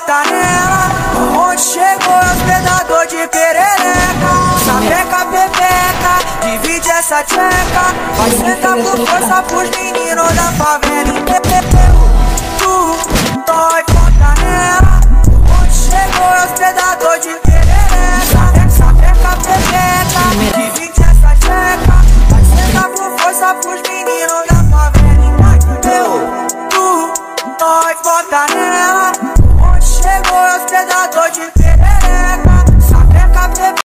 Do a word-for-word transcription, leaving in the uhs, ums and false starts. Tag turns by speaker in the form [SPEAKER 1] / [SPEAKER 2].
[SPEAKER 1] bota nela. Onde chegou é hospedador de perereca. Sapeca, pepeca, divide essa tcheca. Vai sentar por força pros meninos da favela inteira. Tu, dói, bota nela. Onde chegou é hospedador de perereca. Sapeca, pepeca, divide essa tcheca. Vai sentar por força pros meninos da favela inteira. Tu, nós bota nela. Onde chegou é hospedador de